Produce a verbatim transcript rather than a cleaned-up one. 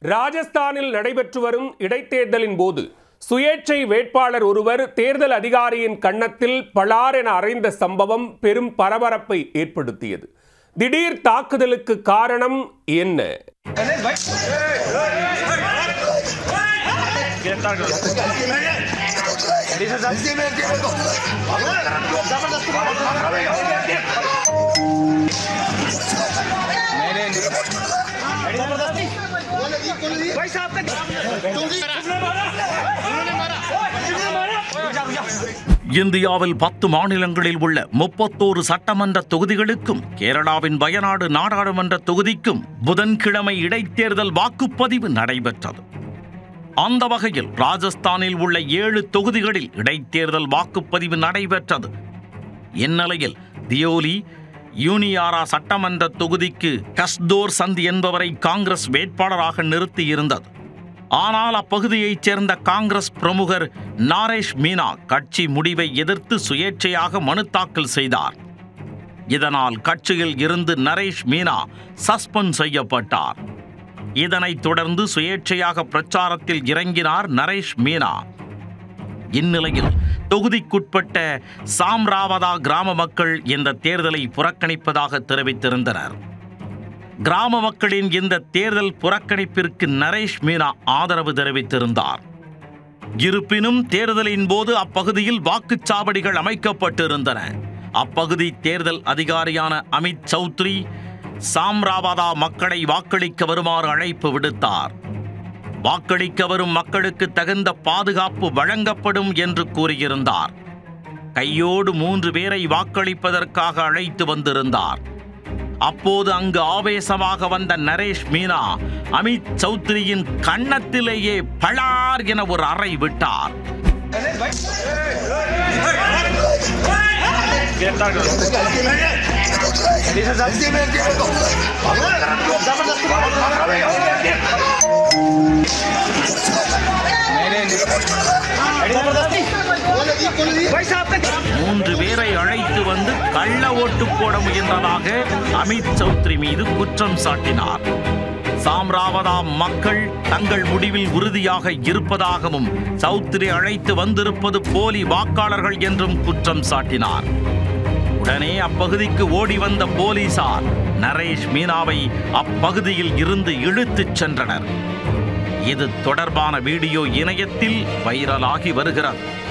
ராஜஸ்தானில் நடைபெற்று வரும் இடைத்தேர்தலின் போது சுயேட்சை வேட்பாளர் ஒருவர் தேர்தல் அதிகாரியின் கன்னத்தில் பளார் என அறைந்த சம்பவம் பெரும் பரபரப்பை ஏற்படுத்தியது. திடீர் தாக்குதலுக்கு காரணம் என்ன? இந்தியாவில் பத்து மாநிலங்களில் உள்ள முப்பத்தோரு சட்டமன்ற தொகுதிகளுக்கும் கேரளாவின் வயநாடு நாடாளுமன்ற தொகுதிக்கும் புதன்கிழமை இடைத்தேர்தல் வாக்குப்பதிவு நடைபெற்றது. அந்த வகையில் ராஜஸ்தானில் உள்ள ஏழு தொகுதிகளில் இடைத்தேர்தல் வாக்குப்பதிவு நடைபெற்றது. இந்நிலையில் தியோலி யூனியாரா சட்டமன்ற தொகுதிக்கு கஸ்தோர் சந்த் என்பவரை காங்கிரஸ் வேட்பாளராக நிறுத்தியிருந்தது. ஆனால் அப்பகுதியைச் சேர்ந்த காங்கிரஸ் பிரமுகர் நரேஷ் மீனா கட்சி முடிவை எதிர்த்து சுயேட்சையாக மனு தாக்கல் செய்தார். இதனால் கட்சியில் இருந்து நரேஷ் மீனா சஸ்பெண்ட் செய்யப்பட்டார். இதனைத் தொடர்ந்து சுயேட்சையாக பிரச்சாரத்தில் இறங்கினார் நரேஷ் மீனா. இந்நிலையில் தொகுதிக்குட்பட்ட சாம்ராவதா கிராம மக்கள் இந்த தேர்தலை புறக்கணிப்பதாக தெரிவித்திருந்தனர். கிராம மக்களின் இந்த தேர்தல் புறக்கணிப்பிற்கு நரேஷ் மீனா ஆதரவு தெரிவித்திருந்தார். இருப்பினும் தேர்தலின் போது அப்பகுதியில் வாக்குச்சாவடிகள் அமைக்கப்பட்டிருந்தன. அப்பகுதி தேர்தல் அதிகாரியான அமித் சௌத்ரி சாம்ராவதா மக்களை வாக்களிக்க வருமாறு அழைப்பு விடுத்தார். வாக்களிக்க வரும் மக்களுக்கு தகுந்த பாதுகாப்பு வழங்கப்படும் என்று கூறியிருந்தார். கையோடு மூன்று பேரை வாக்களிப்பதற்காக அழைத்து வந்திருந்தார். அப்போது அங்கு ஆவேசமாக வந்த நரேஷ் மீனா அமித் சௌத்ரியின் கன்னத்திலேயே பளார் என ஒரு அறை விட்டார். மூன்று பேரை அழைத்து வந்து கள்ள ஓட்டு போட முயன்றதாக அமித் சௌத்ரி மீது குற்றம் சாட்டினார். சாம்ராவதா மக்கள் தங்கள் முடிவில் உறுதியாக இருப்பதாகவும் சௌத்ரி அழைத்து வந்திருப்பது போலி வாக்காளர்கள் என்றும் குற்றம் சாட்டினார். உடனே அப்பகுதிக்கு ஓடி வந்த போலீசார் நரேஷ் மீனாவை அப்பகுதியில் இருந்து இழுத்துச் சென்றனர். இது தொடர்பான வீடியோ இணையத்தில் வைரலாகி வருகிறது.